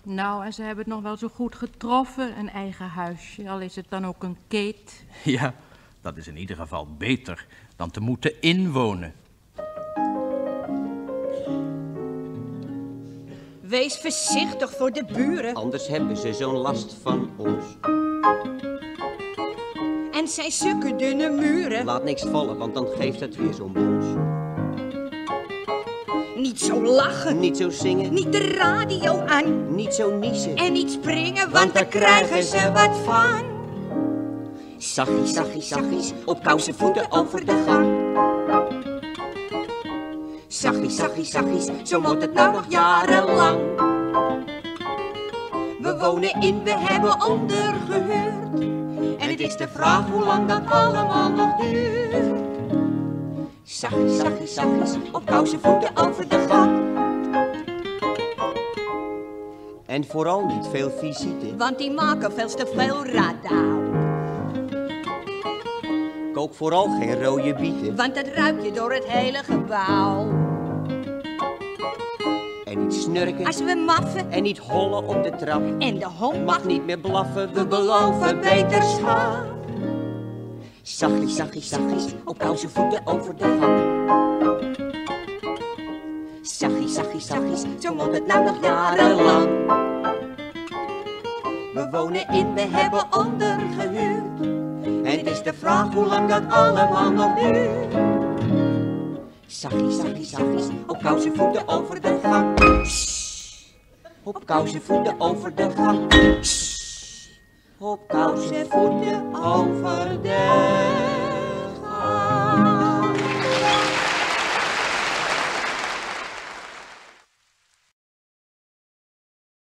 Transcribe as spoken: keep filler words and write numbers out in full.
Nou, en ze hebben het nog wel zo goed getroffen, een eigen huisje, al is het dan ook een keet. Ja, dat is in ieder geval beter dan te moeten inwonen. Wees voorzichtig voor de buren. Anders hebben ze zo'n last van ons. En zijn zulke dunne muren. Laat niks vallen, want dan geeft het weer zo'n bons. Niet zo lachen. Niet zo zingen. Niet de radio aan. Niet zo niezen. En niet springen, want daar krijgen ze wat van. Zachtjes, zachtjes, zachtjes, op kousen voeten over de gang. Zachtjes, zachtjes, zachtjes, zo moet het nou nog jarenlang. We wonen in, we hebben ondergehuurd. En het is de vraag hoe lang dat allemaal nog duurt. Zachtjes, zachtjes, zachtjes, op kousen voeten over de gang. En vooral niet veel visite. Want die maken veel te veel radaal. Kook vooral geen rode bieten. Want dat ruik je door het hele gebouw. En niet snurken. Als we maffen. En niet hollen op de trap. En de hond mag niet meer blaffen. We beloven beterschap. Zachtjes, zachtjes, zachtjes, op kousen voeten over de gang. Zachtjes, zachtjes, zachtjes, zo moet het nou nog jarenlang. We wonen in, we hebben ondergehuurd. En het is de vraag hoe lang dat allemaal nog duurt. Zachtjes, zachtjes, zachtjes, op kousen voeten over de gang. Shhh. Op kousen voeten over de gang. Shhh. Op kousen voeten over de